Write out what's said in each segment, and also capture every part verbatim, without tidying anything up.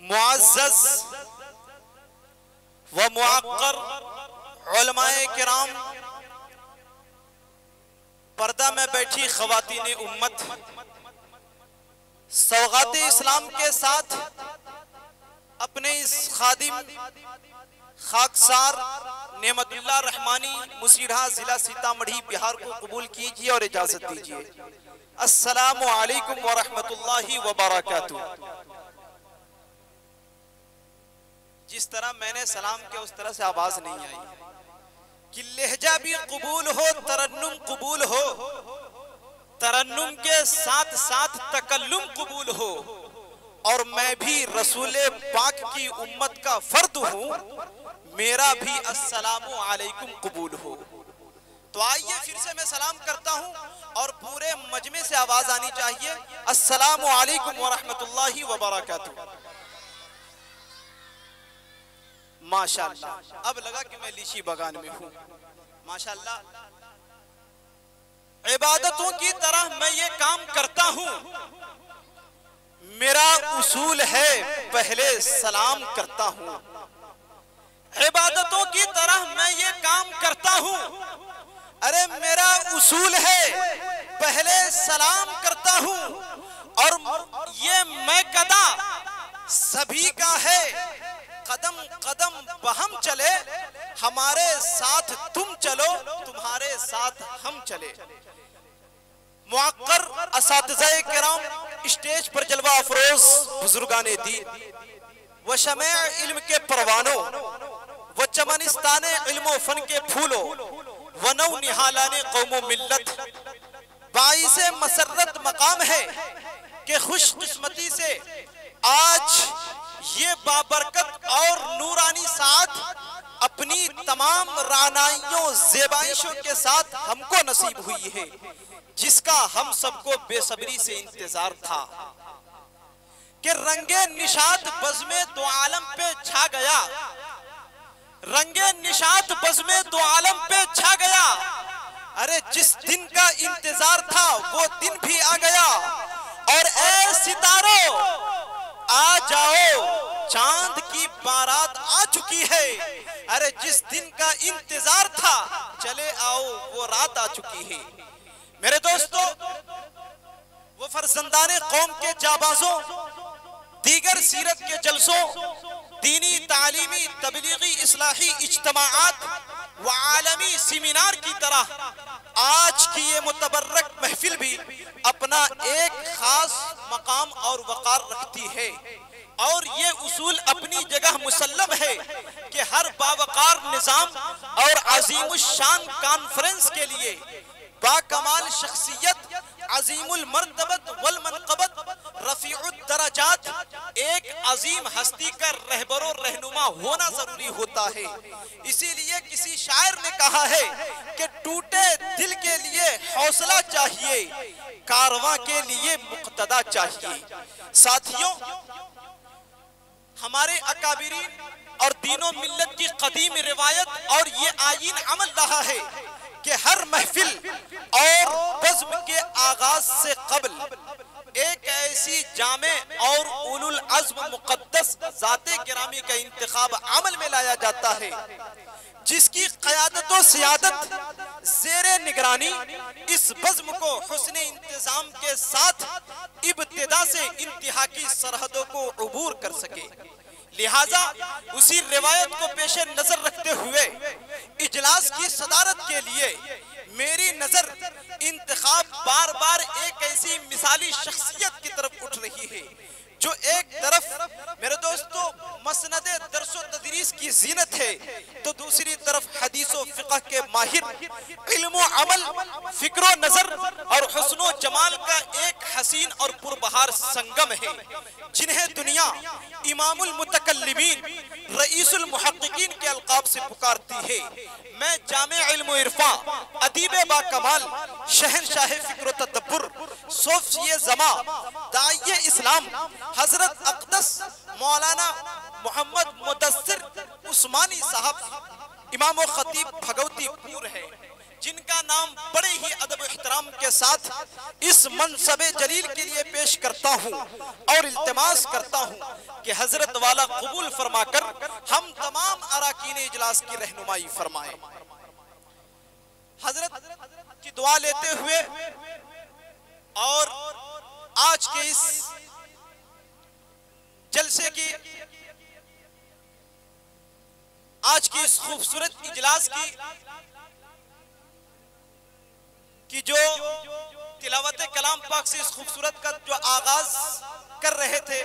मुअज़्ज़ज़ व मुअक्कर उलमाए किराम, पर्दा में बैठी ख़वातीन उम्मत, सौगात इस्लाम के साथ अपने इस खादिम खाकसार नेमतुल्लाह रहमानी मुसीढ़ा जिला सीतामढ़ी बिहार को कबूल कीजिए और इजाजत दीजिए। अस्सलामु अलैकुम व रहमतुल्लाहि व बरकातुहू। जिस तरह मैंने सलाम किया उस तरह से आवाज नहीं आई कि लहजा भी कबूल हो, तरन्नुम कबूल हो, तरन्नुम के साथ साथ तकल्लुम कबूल हो, और मैं भी रसूले पाक की उम्मत का फर्द हूं, मेरा भी अस्सलामु अलैकुम कबूल हो। तो आइए फिर से मैं सलाम करता हूं और पूरे मजमे से आवाज आनी चाहिए, अस्सलामु अलैकुम व रहमतुल्लाहि व बरकातुहू। माशाअल्लाह, अब लगा कि मैं लीची बगान में हूं। माशाअल्लाह, इबादतों की तरह मैं ये काम करता हूं। मेरा उसूल है पहले सलाम करता हूं। इबादतों की तरह मैं ये काम करता हूं। अरे मेरा उसूल है पहले सलाम करता हूं, और ये मैं कदा सभी का है। कदम कदम बहम चले, हमारे साथ तुम चलो, तुम्हारे साथ हम चले। मुअक्कर असातिज़ाए किराम, स्टेज पर जलवा अफरोज बुजुर्गाने दीन व शमे इल्म के परवानों व चमनिस्ताने इल्म फन के फूलों व नौ निहालाने कौमो मिल्लत, बाइसे मसरत मकाम है कि खुशकिस्मती से आज ये बाबरकत और नूरानी साथ अपनी तमाम रानाइयों ज़ेबाइशों के साथ हमको नसीब हुई है, जिसका हम सबको बेसब्री से इंतजार था कि रंगे निशात बज़्मे दो आलम पे छा गया। रंगे निशात बज़्मे दो आलम पे छा गया। अरे जिस दिन का इंतजार था वो दिन भी आ गया, और ए सितारों आ जाओ, चांद की बारात आ चुकी है। अरे जिस दिन का इंतजार था चले आओ, वो रात आ चुकी है। मेरे दोस्तों, वो फरजंदाने कौम के जाबाजों, दीगर सीरत के जलसों, दीनी तालीमी तबलीगी इस्लाही इज्तमाआत व आलमी सेमिनार की तरह आज की ये मुतबर्रक महफिल भी अपना एक खास मकाम और वकार रखती है, और ये उसूल अपनी जगह मुसल्लम है कि हर बावकार निजाम और अजीमुल शान कॉन्फ्रेंस के लिए बाकमाल शख्सियत, अजीमुल मर्तबत वल मनक़बत, रफ़ीउद दरजात एक अजीम हस्ती का रहबरो रहनुमा होना जरूरी होता है। इसीलिए किसी शायर ने कहा है कि टूटे दिल के लिए हौसला चाहिए, कारवां के लिए मुक्तदा चाहिए। साथियों, हमारे अकाबिरीन और दीनों मिल्लत की कदीम रिवायत और ये आईन अमल रहा है कि हर महफिल और बज़्म के आगाज से कबल एक ऐसी जामे और उलुल अज़्म मुक़द्दस ज़ाते गिरामी का इंतखाब अमल में लाया जाता है, जिसकी क़यादत व सियादत ज़ेरे निगरानी इस बज़्म को हुस्ने इंतज़ाम के साथ इब्तिदा से इंतहा की सरहदों को अबूर कर सके। लिहाजा उसी रिवायत को पेश नजर रखते हुए इजलास की सदारत के लिए मेरी नजर इंतखाब बार बार एक ऐसी मिसाली शख्सियत की तरफ उठ रही है, जो एक तरफ मेरे दोस्तों मसनदे दरसो तदरीस की जीनत है, तो दूसरी तरफ हदीसो फिक़ह के माहिर, इल्मो अमल, फिक्रो नजर और हुस्नो जमाल का एक हसीन और पुरबहार संगम है, जिन्हें दुनिया इमामुल मुतकल्लिमीन, रईसुल मुहक्किकीन के अलकाब से पुकारती है। मैं जामे इल्म इरफा, अदीबे बा कमाल, शहनशाह फिक्र तदब्बुर, सोफिए जमा, दाइये इस्लाम हजरत अक़दस मौलाना मोहम्मद मुदस्सिर उस्मानी साहब इमाम व खतीब भगवतीपुर है, जिनका नाम बड़े ही अदब एहतराम के साथ इस मनसबे जलील के लिए पेश पेश करता हूँ और इल्तिमास करता हूँ कि हजरत वाला कबूल फरमाकर हम तमाम अराकीन इजलास की रहनुमाई फरमाए। हजरत की दुआ लेते हुए और आज के इस जलसे की आज की इस खूबसूरत इजलास की कि जो तिलावत कलाम पाक से इस खूबसूरत का जो आगाज कर रहे थे,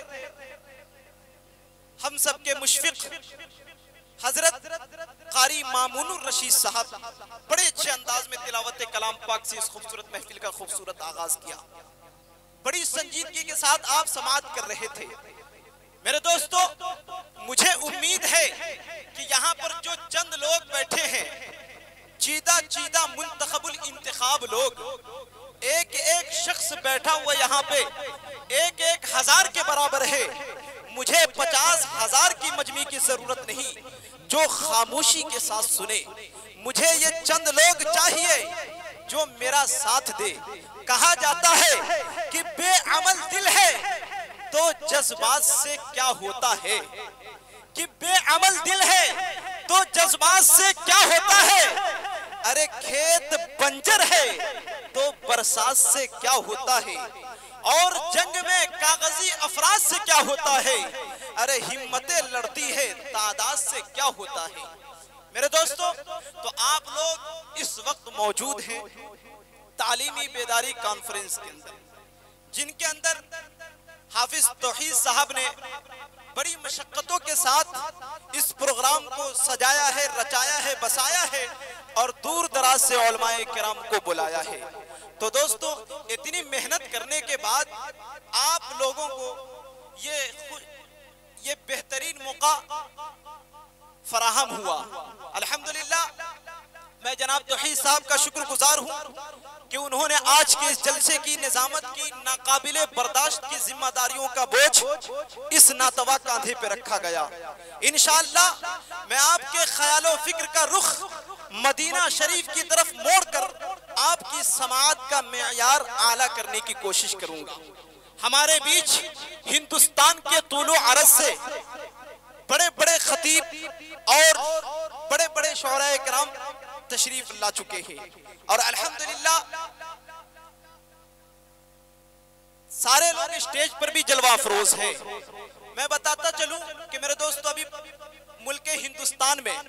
हम सब के मुशफिक हजरत कारी मामूनुर रशीद साहब बड़े अच्छे अंदाज में तिलावत कलाम पाक से इस खूबसूरत महफिल का खूबसूरत आगाज किया। बड़ी संजीदगी के साथ आप समाअत कर रहे थे। मेरे दोस्तों, मुझे उम्मीद है कि यहाँ पर जो चंद लोग बैठे हैं, चीदा चीदा मुंतखबुल इंतखाब लोग, एक एक शख्स बैठा हुआ यहाँ पे एक एक हजार के बराबर है। मुझे पचास हजार की मजमी की जरूरत नहीं जो खामोशी के साथ सुने। मुझे ये चंद लोग चाहिए जो मेरा साथ दे। कहा जाता है कि बेअमल दिल है तो जज्बात से क्या होता है, कि बेअमल दिल है तो जज्बात से क्या होता है। अरे खेत बंजर है तो बरसात से क्या होता है, और जंग में कागजी अफराज से क्या होता है। अरे हिम्मतें लड़ती है तादाद से क्या होता है। मेरे दोस्तों, तो आप लोग इस वक्त मौजूद हैं तालीमी बेदारी कॉन्फ्रेंस के अंदर, जिनके अंदर हाफिज तौहीद साहब ने बड़ी मशक्कतों के साथ इस प्रोग्राम को सजाया है, रचाया है, बसाया है और दूर दराज से उलमाए किराम को बुलाया है। तो दोस्तों, इतनी मेहनत करने के बाद आप लोगों को ये ये बेहतरीन मौका फराहम हुआ। अल्हम्दुलिल्लाह, मैं जनाब तौहीद साहब का शुक्रगुजार हूँ कि उन्होंने आज के इस जलसे की निजामत की नाकाबिले बर्दाश्त की जिम्मेदारियों का बोझ इस नातवा कांधे पे रखा गया। इंशाअल्लाह मैं आपके ख्यालो फिक्र का रुख मदीना शरीफ की तरफ मोड़कर आपकी समाअत का मेयार आला करने की कोशिश करूंगा। हमारे बीच हिंदुस्तान के तूलो अरज से बड़े बड़े खतीब और बड़े बड़े शौराए किराम तशरीफ ला चुके हैं और अल्हम्दुलिल्लाह सारे लोग स्टेज पर भी जलवा अफरोज हैं। मैं बताता चलूं कि मेरे दोस्तों, अभी मुल्क हिंदुस्तान में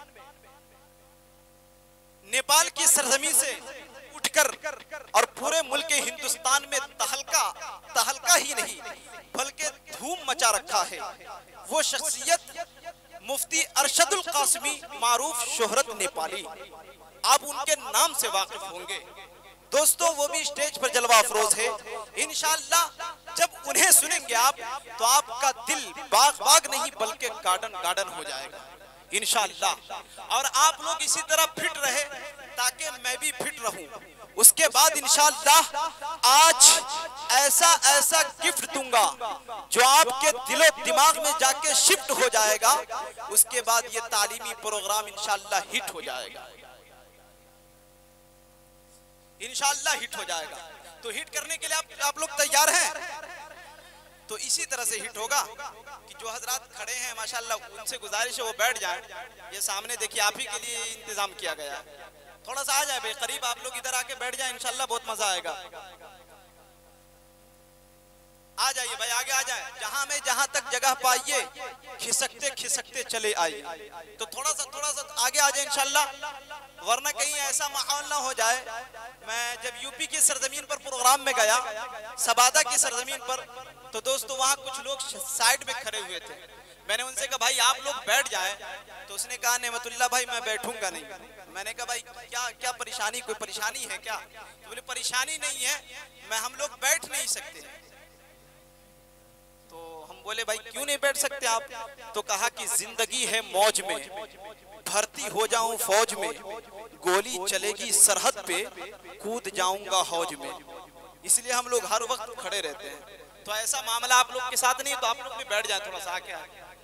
नेपाल की सरजमी से उठकर और पूरे मुल्क हिंदुस्तान में तहलका तहलका ही नहीं बल्कि धूम मचा रखा है वो शख्सियत मुफ्ती अरशदुल कासमी, मारूफ शोहरत नेपाली। आप उनके नाम से वाकिफ होंगे दोस्तों। वो भी स्टेज पर जलवा अफरोज है। इंशाअल्लाह जब उन्हें सुनेंगे आप तो आपका दिल बाग बाग नहीं बल्कि गार्डन गार्डन हो जाएगा इंशाअल्लाह। और आप लोग इसी तरह फिट रहे ताकि मैं भी फिट रहूं। उसके बाद इंशाअल्लाह आज ऐसा ऐसा गिफ्ट दूंगा जो आपके दिलो दिमाग में जाके शिफ्ट हो जाएगा। उसके बाद ये तालीमी प्रोग्राम इंशाअल्लाह हिट हो जाएगा, इंशाअल्लाह हिट हो जाएगा। तो हिट करने के लिए आप, आप लोग तैयार हैं? तो इसी तरह से हिट होगा कि जो हजरात खड़े हैं माशाअल्लाह, उनसे गुजारिश है वो बैठ जाएं। ये सामने देखिए आप ही के लिए इंतजाम किया गया है। थोड़ा सा आ जाए भाई करीब, आप लोग इधर आके बैठ जाए, इंशाअल्लाह बहुत मजा आएगा। आ जाइए भाई, आगे आ जाए। जहां में जहां तक जगह पाइए खिसकते खिसकते चले आइए। तो थोड़ा सा थोड़ा सा आगे आ जाए इंशाअल्लाह, वरना कहीं ऐसा माहौल ना हो जाए। मैं जब यूपी की सरजमीन पर प्रोग्राम में गया, सबादा की सरजमीन पर, तो दोस्तों वहां कुछ लोग साइड में खड़े हुए थे। मैंने उनसे कहा भाई आप लोग बैठ जाए, तो उसने कहा नेमतुल्लाह भाई मैं बैठूंगा नहीं। मैंने कहा भाई क्या क्या परेशानी, कोई परेशानी है क्या? तो बोले परेशानी नहीं है, मैं हम लोग बैठ नहीं सकते। तो हम बोले भाई क्यों नहीं बैठ सकते आप? तो कहा कि जिंदगी है मौज में, भर्ती हो जाऊं फौज में, गोली चलेगी सरहद पे, कूद जाऊंगा हौज में। इसलिए हम लोग हर वक्त खड़े रहते हैं। तो ऐसा मामला आप लोग के साथ नहीं, तो आप लोग भी बैठ जाए, थोड़ा सा आके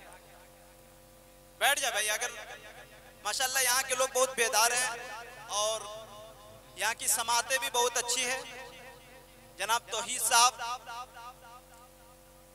बैठ जाए भाई। अगर माशाल्लाह यहाँ के लोग बहुत बेदार हैं और यहाँ की समातें भी बहुत अच्छी है। जनाब तौहीद साहब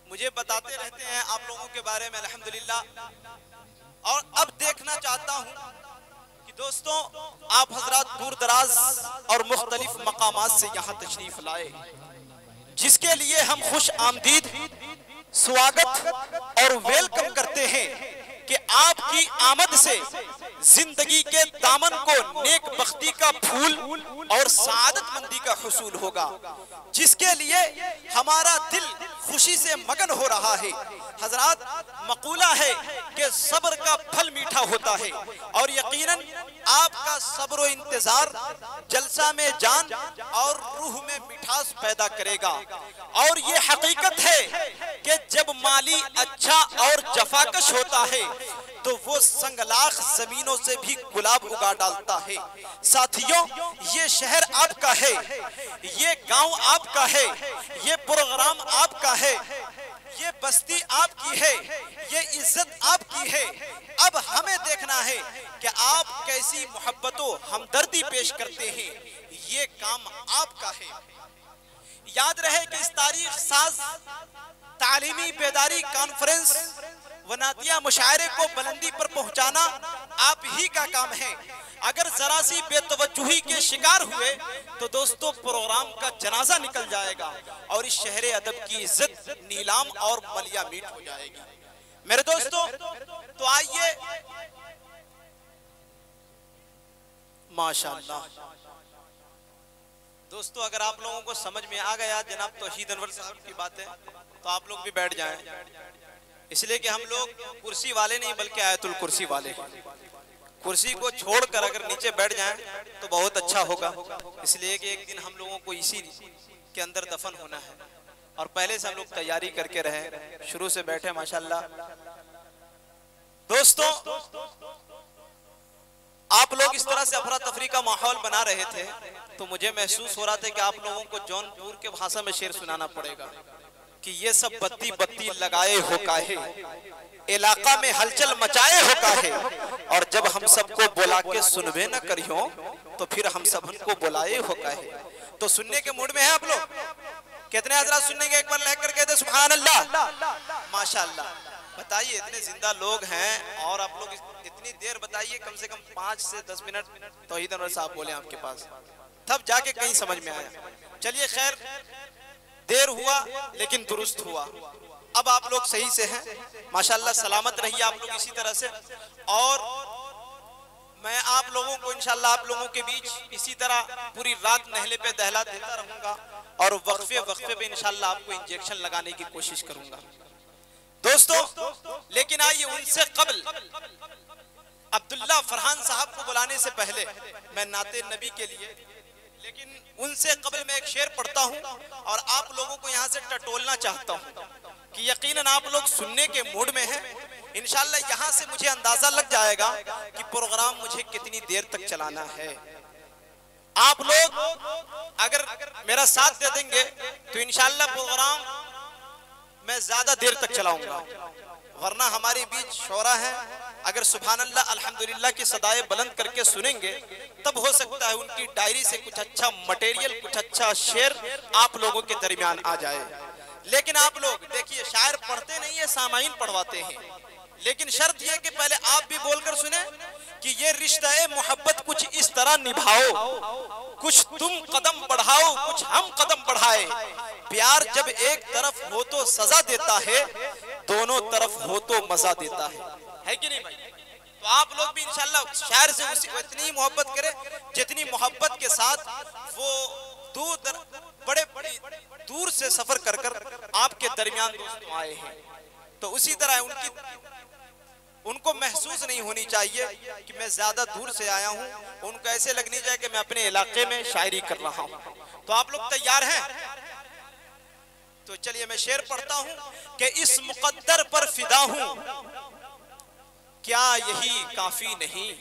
मुझे बताते रहते हैं आप लोगों के बारे में अल्हम्दुलिल्लाह। और अब देखना चाहता हूं कि दोस्तों आप हजरात दूर दराज और मुख्तलिफ मकामात से यहाँ तशरीफ लाए, जिसके लिए हम खुश आमदीद स्वागत और वेलकम करते हैं कि आपकी आमद से जिंदगी के दामन को नेक बख्ती का फूल और सादतमंदी का हुसूल होगा, जिसके लिए हमारा दिल खुशी से मगन हो रहा है। हजरात, मकूला है कि सब्र का फल मीठा होता है और यकीनन आपका सब्र और इंतजार जलसा में जान और रूह में मिठास पैदा करेगा। और ये हकीकत है कि जब माली अच्छा और जफाकश होता है तो वो संगलाख जमीनों से भी गुलाब उगा डालता है। साथियों, ये शहर आपका है, ये गांव आपका है, ये प्रोग्राम आपका है, ये बस्ती आपकी है, ये इज्जत आपकी है। अब हमें देखना है कि आप कैसी मोहब्बतों हमदर्दी पेश करते हैं, ये काम आपका है। याद रहे कि इस तारीख साज तालीमी बेदारी कॉन्फ्रेंस व नातिया मुशायरे को बुलंदी पर पहुंचाना आप ही का काम है। अगर जरा सी बेतवज्जुही के शिकार हुए तो दोस्तों प्रोग्राम का जनाजा निकल जाएगा और इस शहरे अदब की इज्जत नीलाम और मलिया मीट हो जाएगी। मेरे दोस्तों, तो आइए माशाअल्लाह दोस्तों, अगर आप लोगों को समझ में आ गया जनाब तौहीद अनवर साहब की बात है तो आप लोग भी बैठ जाएं, इसलिए कि हम लोग कुर्सी वाले नहीं बल्कि आयतुल कुर्सी वाले। कुर्सी को छोड़कर अगर नीचे बैठ जाएं तो बहुत अच्छा होगा, इसलिए कि एक दिन हम लोगों को इसी के अंदर दफन होना है और पहले से हम लोग तैयारी करके रहे, शुरू से बैठे माशाल्लाह। दोस्तों, आप लोग इस तरह से अफरा तफरी का माहौल बना रहे थे तो मुझे महसूस हो रहा था कि आप लोगों को जौनपुर के भाषा में शेर सुनाना पड़ेगा कि ये सब बत्ती बत्ती लगाए हो काहे, इलाका में हलचल मचाए हो काहे, और जब हम सबको बुला के सुनबे न करियो तो फिर हम सब उनको बुलाए हो काहे। तो सुनने के मूड में है आप लोग? कितने हजरात सुनने के? एक बार लहकर कह दे सुभान अल्लाह। माशाअल्लाह। बताइए, इतने जिंदा लोग हैं और आप लोग इतनी देर बताइए, कम से कम पाँच से दस मिनट तौहीद अनवर साहब बोले आपके पास, तब जाके कहीं समझ में आया। चलिए खैर, देर हुआ लेकिन दुरुस्त हुआ। अब आप लोग सही से हैं माशाअल्लाह, सलामत रहिए आप लोग इसी तरह से। और मैं आप लोगों को इंशाअल्लाह आप लोगों के बीच इसी तरह पूरी रात नहले पे दहला देता रहूंगा और वक्फे वक्फे पे इंशाअल्लाह आपको इंजेक्शन लगाने की कोशिश करूंगा दोस्तों। लेकिन आइए, उनसे कबल अब्दुल्ला फरहान साहब को बुलाने से पहले मैं नाते नबी के लिए, लेकिन उनसे कबल मैं एक शेर पढ़ता हूं और आप लोगों को यहां से टटोलना चाहता हूं कि यकीनन आप लोग सुनने के मूड में हैं। इंशाअल्लाह यहां से मुझे अंदाजा लग जाएगा कि प्रोग्राम मुझे कितनी देर तक चलाना है। आप लोग अगर मेरा साथ दे देंगे तो इंशाअल्लाह प्रोग्राम मैं ज्यादा देर तक चलाऊंगा, वरना हमारे बीच शोरा है, अगर सुभान अल्लाह अल्हम्दुलिल्लाह की सदाएं बुलंद करके सुनेंगे तब हो सकता है उनकी डायरी से कुछ अच्छा मटेरियल, कुछ अच्छा शेर आप लोगों के दरमियान आ जाए। लेकिन आप लोग देखिए, शायर पढ़ते नहीं है, सामाइन पढ़वाते हैं, लेकिन शर्त यह कि पहले आप भी बोलकर सुने कि ये रिश्ता मोहब्बत कुछ इस तरह निभाओ, कुछ तुम कदम बढ़ाओ कुछ हम कदम बढ़ाए। प्यार जब एक तरफ हो तो सजा देता है, दोनों तरफ हो तो मजा देता है, है कि नहीं भाई? तो आप लोग भी इंशाल्लाह शायर से उसी इतनी मोहब्बत करें जितनी मोहब्बत के साथ वो दूर दर, बड़े बड़े दूर से सफर कर कर आपके दरमियान दोस्तों आए हैं। तो उसी तरह उनकी उनको महसूस नहीं होनी चाहिए कि मैं ज्यादा दूर से आया हूं, उनको ऐसे लगनी चाहिए कि मैं अपने इलाके में शायरी कर रहा हूं। तो आप लोग तैयार हैं? तो चलिए मैं शेर पढ़ता हूं कि इस मुकद्दर पर फिदा हूं, क्या यही काफी नहीं।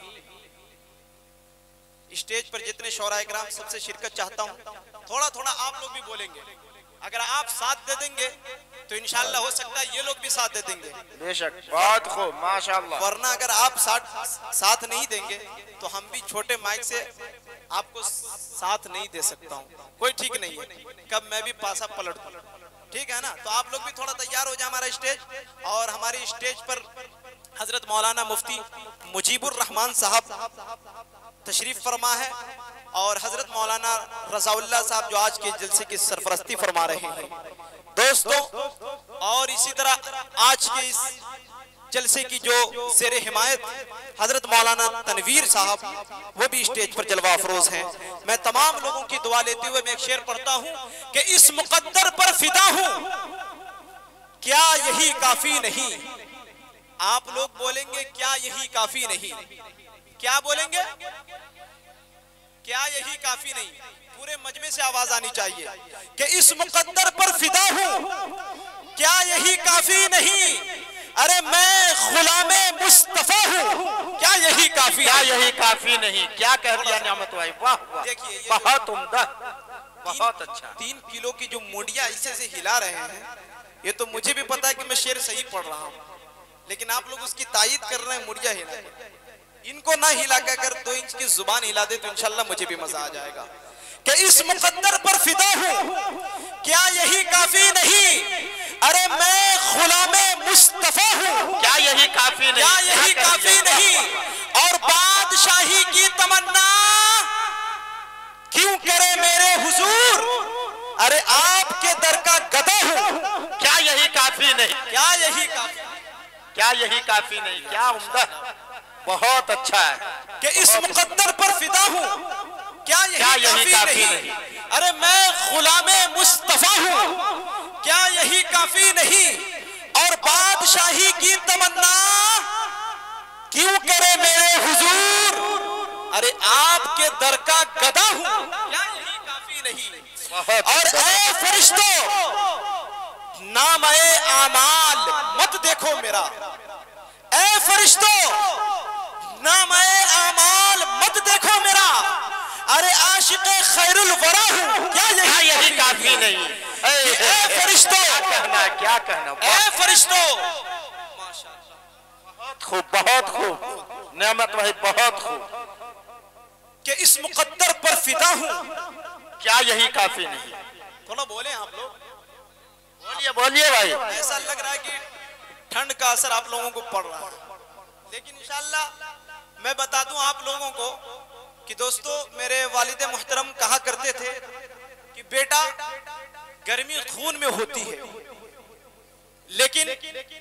स्टेज पर जितने शौरा इकराम सबसे शिरकत चाहता हूं, थोड़ा थोड़ा आप लोग भी बोलेंगे। अगर आप साथ दे देंगे तो इंशाल्लाह हो सकता है ये लोग भी साथ दे देंगे। बेशक, बहुत खूब, माशाल्लाह। वरना अगर आप साथ साथ नहीं देंगे तो हम भी छोटे माइक से आपको साथ नहीं दे सकता हूँ, कोई ठीक नहीं है, कब मैं भी पासा पलट दूं। ठीक है ना। तो आप लोग भी थोड़ा तैयार हो जाए हमारा स्टेज, और हमारी स्टेज पर हजरत मौलाना मुफ्ती मुजीबुर रहमान साहब तशरीफ फरमा है, और हजरत मौलाना रज़ाउल्लाह साहब जो आज के जलसे की सरफरस्ती फरमा रहे हैं दोस्तों। और इसी तरह आज के इस जलसे की जो ज़ेरे हिमायत हजरत मौलाना तनवीर साहब, वो भी स्टेज पर जलवा अफरोज हैं। मैं तमाम लोगों की दुआ लेते हुए मैं एक शेर पढ़ता हूं कि इस मुकद्दर पर फिदा हूं, क्या यही काफी नहीं। आप लोग बोलेंगे क्या यही काफी नहीं, क्या बोलेंगे, क्या यही काफी नहीं। पूरे मजमे से आवाज आनी चाहिए कि इस मुकद्दर पर फिदा हूं, क्या यही काफी नहीं। अरे मैं गुलामे मुस्तफा हूं, क्या यही काफी, क्या यही काफी नहीं। क्या कह दिया नियामत भाई, वाह वाह, देखिए बहुत उम्दा, बहुत अच्छा। तीन किलो की जो मुड़िया ऐसे से हिला रहे हैं, ये तो मुझे भी पता है कि मैं शेर सही पढ़ रहा हूँ, लेकिन आप लोग उसकी तायीद कर रहे हैं मुड़िया हिला के। इनको ना हिला के अगर दो इंच की जुबान हिला दे तो इंशाल्लाह मुझे भी मजा आ जाएगा कि इस मुकद्दर पर फिदा हूं, क्या यही काफी नहीं। अरे मैं गुलामे मुस्तफा हूं, क्या यही काफी नहीं, क्या यही काफी नहीं। और बादशाही की तमन्ना क्यों करे मेरे हुजूर, अरे आपके दर का गदा हूं, क्या यही काफी नहीं, क्या यही काफी, क्या यही काफी नहीं। क्या उम्दा, बहुत अच्छा है कि इस मुकद्दर पर फिदा हूं, क्या यही, क्या यही काफी, काफी नहीं, नहीं। अरे मैं गुलामे मुस्तफा हूं, क्या यही काफी नहीं। और बादशाही की तमन्ना क्यों करे मेरे हुजूर, अरे आपके दर का गदा हूं, क्या यही काफी नहीं। और ऐ फरिश्तों नाम ए आमाल मत देखो मेरा, ऐ फरिश्तों नाम ए आमाल मत देखो मेरा। अरे आशिक़े खैरुल वरा हूं, क्या यही, यही काफी नहीं। ऐ फरिश्तों, क्या कहना, क्या कहना, ऐ फरिश्तों, बहुत खूब, बहुत खूब नियामत भाई, बहुत खूब। कि इस मुकद्दर पर फिदा हूं, क्या यही काफी नहीं। थोड़ा बोले आप लोग, बोलिए बोलिए भाई। ऐसा लग रहा है कि ठंड का असर आप लोगों को पड़ रहा है, लेकिन इंशाल्लाह मैं बता दूं आप लोगों को कि दोस्तों मेरे वालिद मुहतरम कहा करते थे कि बेटा गर्मी खून में होती है, लेकिन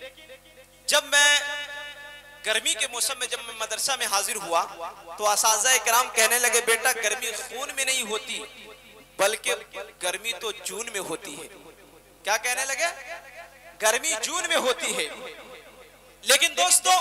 जब मैं गर्मी के मौसम में जब मैं मदरसा में हाजिर हुआ तो असातिज़ा किराम कहने लगे बेटा गर्मी खून में नहीं होती बल्कि गर्मी तो जून में होती है। क्या कहने लगे, गर्मी जून में होती है। लेकिन दोस्तों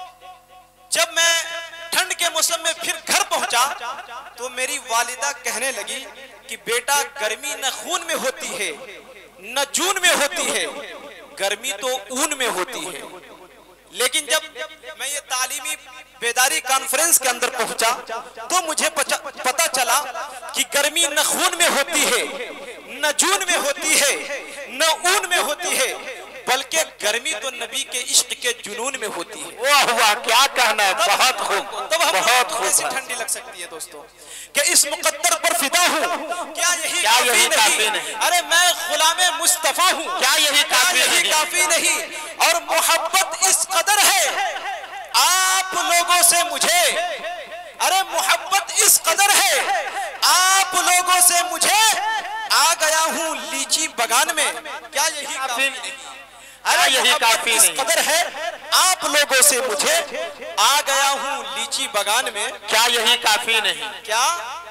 जब मैं ठंड के मौसम में फिर घर पहुंचा तो मेरी वालिदा कहने लगी कि बेटा गर्मी न खून में होती है न जून में होती है, गर्मी तो ऊन में होती है। लेकिन जब मैं ये तालीमी बेदारी कॉन्फ्रेंस के अंदर पहुंचा तो मुझे पता चला कि गर्मी न खून में होती है न जून में होती है न ऊन में होती है, बल्कि गर्मी तो नबी के इश्क के जुनून में होती है। वाह वाह, क्या कहना है, बहुत खूब, तब हम बहुत खूब। ऐसी ठंडी लग सकती है दोस्तों कि इस मुकद्दर पर फिदा हूं, क्या यही, क्या काफी, यही नहीं? काफी नहीं। अरे मैं गुलामे मुस्तफा हूं, क्या यही काफी यही नहीं। काफी नहीं। और मोहब्बत इस कदर है आप लोगों से मुझे, अरे मोहब्बत इस कदर है आप लोगों से मुझे, आ गया हूं लीची बगान में, क्या यही काफी नहीं। अरे यही काफी इस नहीं। कदर है आप लोगों से मुझे, आ गया हूं लीची बगान में, क्या यही काफी नहीं, क्या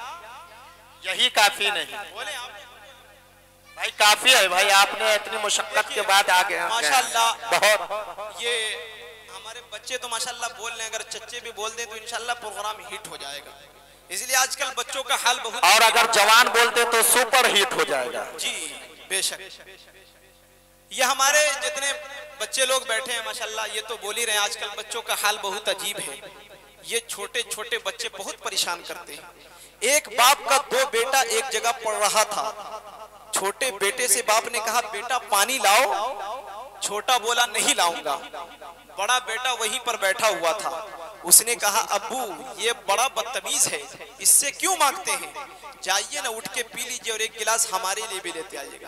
यही काफी नहीं। बोले आप भाई काफी है भाई, आपने इतनी मुशक्कत के बाद आ गए माशाल्लाह। बहुत। ये हमारे बच्चे तो माशाल्लाह बोल रहे हैं, अगर चच्चे भी बोल दें तो इंशाल्लाह प्रोग्राम हिट हो जाएगा। इसलिए आजकल बच्चों का हाल बहुत, और अगर जवान बोलते तो सुपर हिट हो जाएगा। जी बेशक। ये हमारे जितने बच्चे लोग बैठे हैं माशाल्लाह ये तो बोल ही रहे हैं, आजकल बच्चों का हाल बहुत अजीब है। ये छोटे छोटे बच्चे बहुत परेशान करते हैं। एक बाप का दो बेटा एक जगह पढ़ रहा था, छोटे बेटे से बाप ने कहा बेटा पानी लाओ, छोटा बोला नहीं लाऊंगा। बड़ा बेटा वहीं पर बैठा हुआ था, उसने कहा अब्बू ये बड़ा बदतमीज है, इससे क्यों मांगते हैं, जाइए ना उठ के पी लीजिए और एक गिलास हमारे लिए भी लेते आइएगा।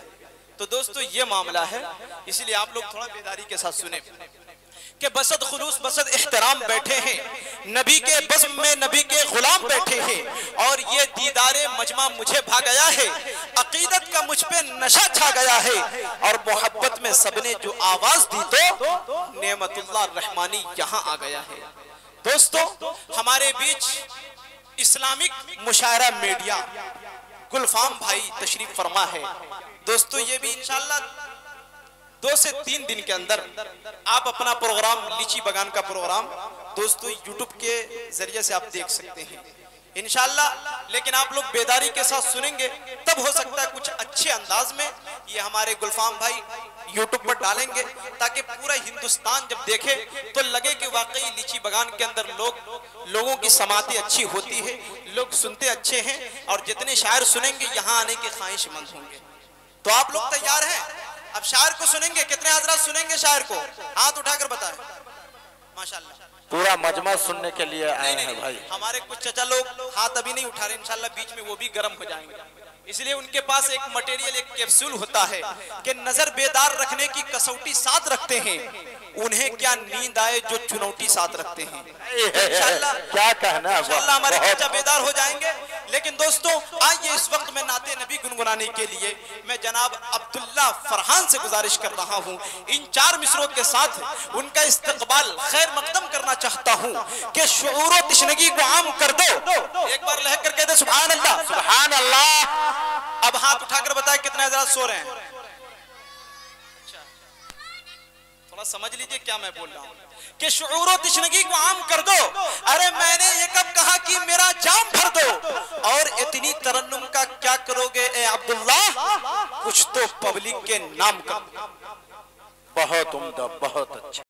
तो दोस्तों ये मामला है, इसलिए आप लोग थोड़ा बेदारी के साथ सुने कि बसद खुलूस बसद एहतराम बैठे हैं, नबी के बज़्म में नबी के गुलाम बैठे हैं और ये दीदारे मजमा मुझे भा गया है, अकीदत का मुझ पे नशा छा गया है और मोहब्बत में सबने जो आवाज दी तो नेमतुल्लाह रहमानी यहाँ आ गया है। दोस्तों हमारे बीच इस्लामिक मुशायरा मीडिया गुलफाम भाई तशरीफ फरमा है। दोस्तों ये भी इंशाल्लाह दो से तीन दिन के अंदर आप अपना प्रोग्राम लीची बगान का प्रोग्राम दोस्तों यूट्यूब के जरिए से आप देख सकते हैं इंशाल्लाह। लेकिन आप लोग बेदारी के साथ सुनेंगे तब हो सकता है कुछ अच्छे अंदाज में ये हमारे गुलफाम भाई यूट्यूब पर डालेंगे ताकि पूरा हिंदुस्तान जब देखे तो लगे कि वाकई लीची बगान के अंदर लोग लोगों की समातें अच्छी होती है, लोग सुनते अच्छे हैं और जितने शायर सुनेंगे यहाँ आने के ख्वाहिशमंद होंगे। तो आप लोग तैयार हैं? अब शायर को सुनेंगे, कितने हजरात सुनेंगे शायर को? हाथ उठाकर बताएं। माशाल्लाह पूरा मजमा सुनने के लिए आए हैं भाई। हमारे कुछ चचा लोग हाथ अभी नहीं उठा रहे, इंशाल्लाह बीच में वो भी गर्म हो जाएंगे, इसलिए उनके पास एक मटेरियल एक कैप्सूल होता है कि नजर बेदार रखने की कसौटी साथ रखते हैं, उन्हें क्या नींद आए जो चुनौती साथ रखते हैं। इंशाल्लाह क्या कहना, इंशाल्लाह हमारे चचा बेदार हो जाएंगे। लेकिन दोस्तों आइए इस वक्त मैं नाते नबी गुनगुनाने के लिए मैं जनाब अब्दुल्ला फरहान से गुजारिश कर रहा हूँ, इन चार मिसरों के साथ उनका इस्तकबाल खैर मकदम करना चाहता हूँ कि शुऊर व तिश्नगी को आम कर दो। एक बार लहक कर कहते सुभान अल्लाह सुभान अल्लाह। अब हाथ उठाकर बताए कितने हज़रात सो रहे हैं? थोड़ा समझ लीजिए क्या मैं बोल रहा हूँ कि शुऊर व तिश्नगी को आम कर दो। अरे मैंने ये कब कहा कि मेरा जाम भर दो, और इतनी तरन्नुम का क्या करोगे ए अब्दुल्ला, कुछ तो पब्लिक के नाम का। बहुत उम्दा, बहुत अच्छा।